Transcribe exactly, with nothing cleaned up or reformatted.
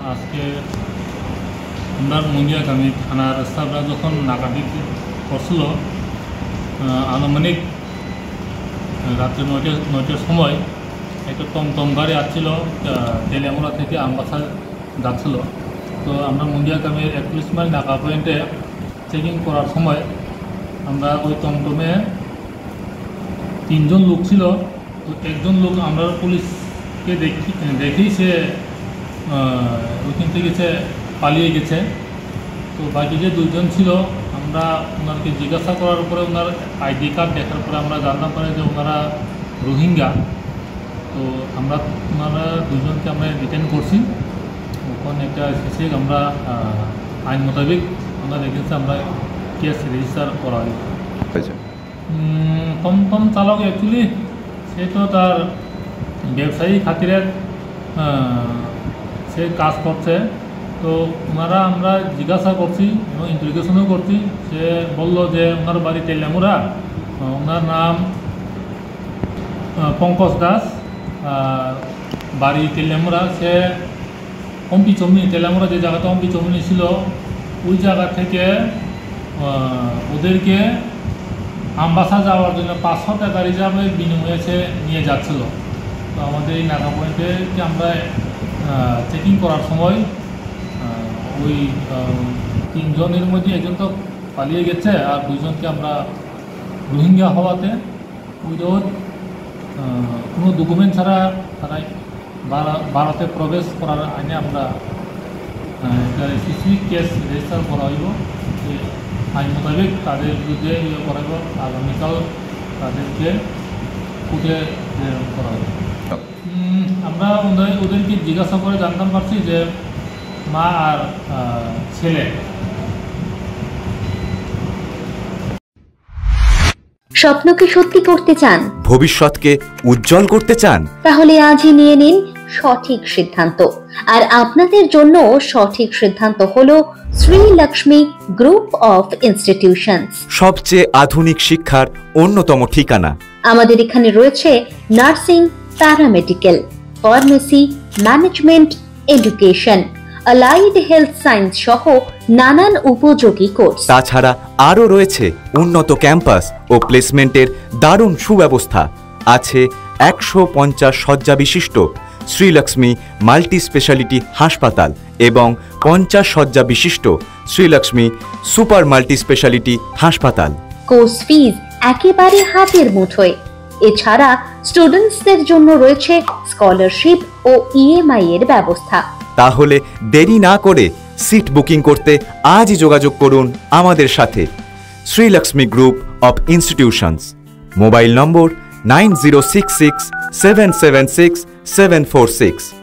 আজকে আমরা মুন্দিয়াগামী থানার স্টাফরা যখন নাকাটি করছিল আনুমানিক রাত্রে নয়টা নয়টার সময় একটা টমটম গাড়ি আসছিল তেলিয়ামুড়া থেকে আমবাসা যাচ্ছিল। তো আমরা মুন্দিয়াগামীর একত্রিশ মাইল নাকা পয়েন্টে চেকিং করার সময় আমরা ওই টমটমে তিনজন লোক ছিল। তো একজন লোক আমরা পুলিশকে দেখি দেখেই সে ওইখান থেকে সে পালিয়ে গেছে। তো বাকি যে দুইজন ছিল আমরা ওনাকে জিজ্ঞাসা করার পরে ওনার আইডি কার্ড দেখার পরে আমরা জানতে পারি যে ওনারা রোহিঙ্গা। তো আমরা ওনারা দুজনকে আমরা ডিটেন করছি। ওখানে একটা শেষে আমরা আইন মোতাবেক আমরা দেখেছি আমরা কেস রেজিস্টার করা হয়েছে। টমটম চালক অ্যাকচুয়ালি সে তো তার ব্যবসায়ী খাতিরে সে কাজ করছে। তো ওনারা আমরা জিজ্ঞাসা করছি এবং ইন্টারোগেশনও করছি। সে বলল যে ওনার বাড়ি তেলিয়ামুড়া, ওনার নাম পঙ্কজ দাস, বাড়ি তেলিয়ামুড়া। সে অম্পি চমনি তেলিয়ামুড়া যে জায়গাটা অম্পি চমনি ছিল ওই জায়গা থেকে ওদেরকে আমবাসা যাওয়ার জন্য পাঁচশো টাকা রিজার্ভের বিনিময়ে সে নিয়ে যাচ্ছিল। তো আমাদের এই নাকা পয়েন্টে আমরা চেকিং করার সময় ওই তিনজনের মধ্যে একজন তো পালিয়ে গেছে আর দুইজনকে আমরা রোহিঙ্গা হওয়াতে উইদাউট কোনো ডকুমেন্ট ছাড়া তারা ভারতে প্রবেশ করার আইনে আমরা স্পেসিফিক কেস রেজিস্টার করা হইব। আইন মোতাবেক তাদের বিরুদ্ধে ইয়ে করা হইব। আগামীকাল তাদেরকে কোর্টে করা হবে। আমরা ওদের ওদেরকে জিজ্ঞাসা করে জানতে পারছি যে মা আর ছেলে। স্বপ্নকে সত্যি করতে চান, ভবিষ্যৎকে উজ্জ্বল করতে চান, তাহলে আজই নিয়ে নিন সঠিক সিদ্ধান্ত। আর আপনাদের জন্য সঠিক সিদ্ধান্ত হলো Shri Lakshmi group of institutions, সবচেয়ে আধুনিক শিক্ষার অন্যতম ঠিকানা। আমাদের এখানে রয়েছে nursing, paramedical, pharmacy, management, education, allied health science সহ নানান উপযোগী কোর্স। তাছাড়া আরও রয়েছে উন্নত ক্যাম্পাস ও প্লেসমেন্টের দারুণ সুব্যবস্থা। আছে একশো পঞ্চাশ শয্যা বিশিষ্ট শ্রীলক্ষ্মী মাল্টি স্পেশালিটি হাসপাতাল এবং পঞ্চাশ শয্যা বিশিষ্ট শ্রীলক্ষ্মী সুপার মাল্টি স্পেশালিটি হাসপাতাল। কোর্স ফিজ একেবারে হাতের মুঠোয়। এছাড়া স্টুডেন্টসদের জন্য রয়েছে স্কলারশিপ ও ইএমআই এর ব্যবস্থা। তাহলে দেরি না করে সিট বুকিং করতে আজই যোগাযোগ করুন আমাদের সাথে। Srilakshmi group of institutions, mobile number nine zero six six seven seven six seven four six.